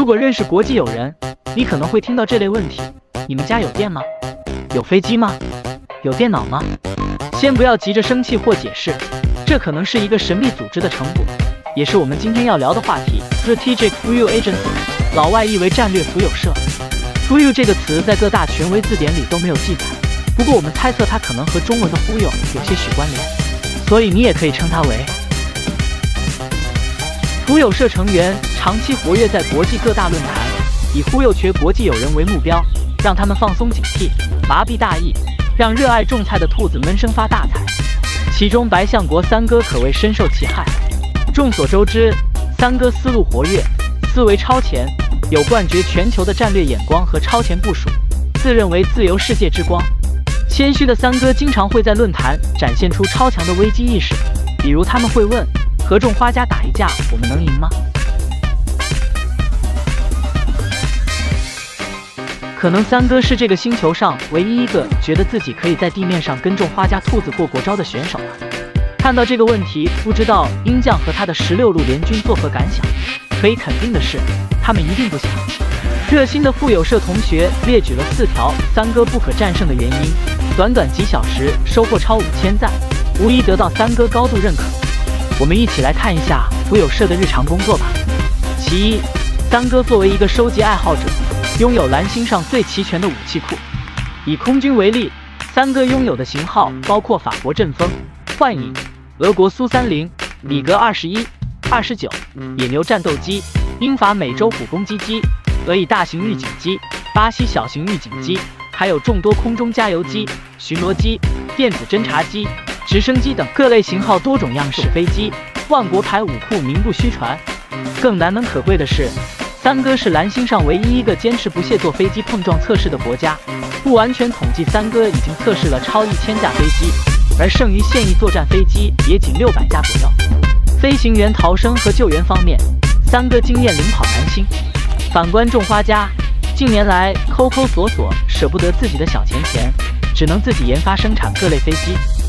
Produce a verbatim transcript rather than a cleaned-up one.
如果认识国际友人，你可能会听到这类问题：你们家有电吗？有飞机吗？有电脑吗？先不要急着生气或解释，这可能是一个神秘组织的成果，也是我们今天要聊的话题 Strategic Fuel Agency， 老外译为战略浮友社。Fuel 这个词在各大权威字典里都没有记载，不过我们猜测它可能和中文的忽悠有些许关联，所以你也可以称它为浮友社成员，长期活跃在国际各大论坛，以忽悠瘸国际友人为目标，让他们放松警惕，麻痹大意，让热爱种菜的兔子闷声发大财。其中白象国三哥可谓深受其害。众所周知，三哥思路活跃，思维超前，有冠绝全球的战略眼光和超前部署，自认为自由世界之光。谦虚的三哥经常会在论坛展现出超强的危机意识，比如他们会问：和种花家打一架，我们能赢吗？可能三哥是这个星球上唯一一个觉得自己可以在地面上跟种花家兔子过国招的选手了。看到这个问题，不知道鹰将和他的十六路联军作何感想？可以肯定的是，他们一定不想。热心的富友社同学列举了四条三哥不可战胜的原因，短短几小时收获超五千赞，无疑得到三哥高度认可。我们一起来看一下富友社的日常工作吧。其一，三哥作为一个收集爱好者，拥有蓝星上最齐全的武器库。以空军为例，三哥拥有的型号包括法国阵风、幻影、俄国苏三零、米格二十一、二十九、野牛战斗机、英法美洲虎攻击机、俄乙大型预警机、巴西小型预警机，还有众多空中加油机、巡逻机、电子侦察机、直升机等各类型号多种样式飞机。万国牌武库名不虚传。更难能可贵的是，三哥是蓝星上唯一一个坚持不懈做飞机碰撞测试的国家。不完全统计，三哥已经测试了超一千架飞机，而剩余现役作战飞机也仅六百架左右。飞行员逃生和救援方面，三哥经验领跑蓝星。反观种花家，近年来抠抠索索，舍不得自己的小钱钱，只能自己研发生产各类飞机。